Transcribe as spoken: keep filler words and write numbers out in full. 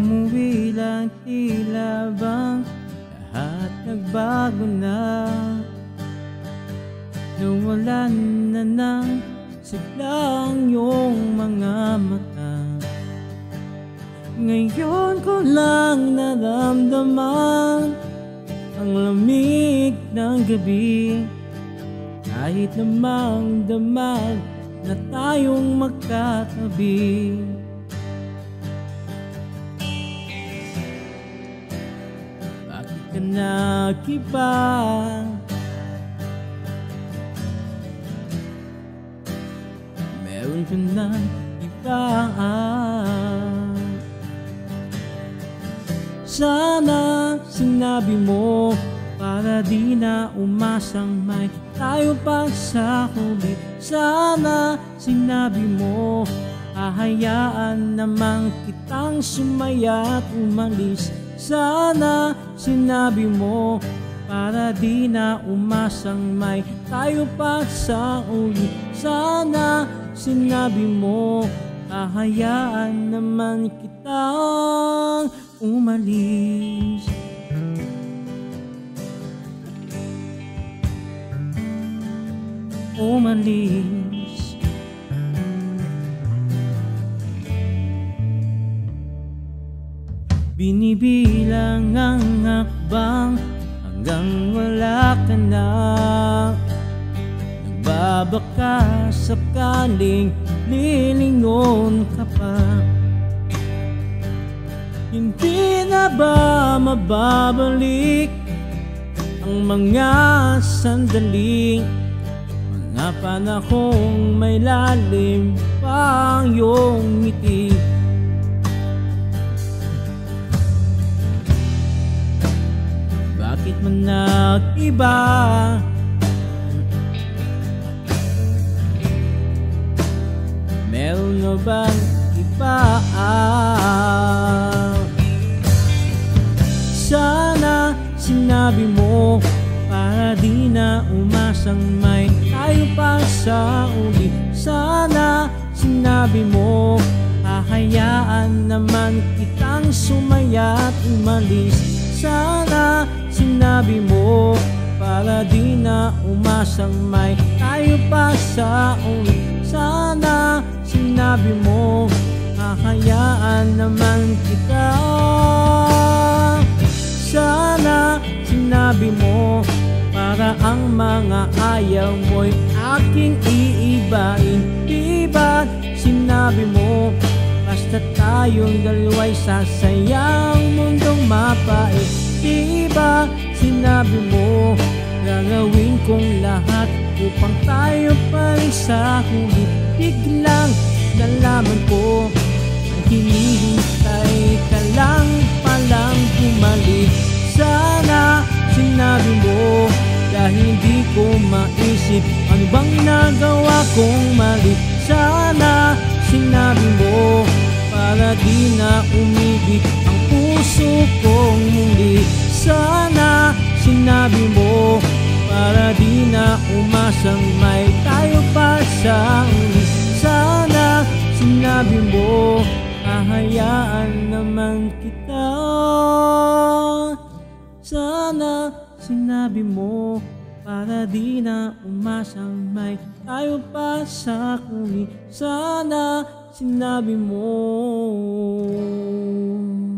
umuwi lang, tila bang lahat nagbago na. Nawalan na ng siglang iyong mga mata. Ngayon ko lang naramdaman ang lamig ng gabi. Kahit namang damag na tayong magkatabi. Bakit ka nag-iba? Meron ka ng iba. Sana sinabi mo para di na umasang may tayo pa sa huli. Sana sinabi mo hahayaan namang kitang sumaya at umalis. Sana sinabi mo para di na umasang may tayo pa sa huli. Sana sinabi mo hahayaan naman kitang umalis. Umalis. Binibilang ang hakbang hanggang wala ka na. Nagbabaka sakaling lilingon ka pa. Hindi na ba mababalik ang mga sandaling, mga panahong may lalim pa ang iyong ngiti? Bakit man nag-iba? Meron na bang iba? Sana sinabi mo para di na umasang may tayo pa sa uli. Sana sinabi mo hahayaan naman kitang sumaya at umalis. Sana sinabi mo para di na umasang may tayo pa sa uli. Sana sinabi mo hahayaan naman kita. Sana sinabi mo para ang mga ayaw mo'y aking iibain. Di ba sinabi mo basta tayong dalawa'y sasayang mundong mapait? Di ba sinabi mo gagawin kong lahat upang tayo pa rin sa huli? Biglang nalaman ko ang hinihintay ka lang palang bumalik. Sana sinabi mo dahil hindi ko maisip ano bang nagawa kong mali. Sana sinabi mo para di na umibig ang puso kong muli. Sana sinabi mo para di na umasang may tayo pa sa uli. Sana sinabi mo hahayaan naman kita. Sana sinabi mo para di na umasang may tayo pa sa huli. Sana sinabi mo.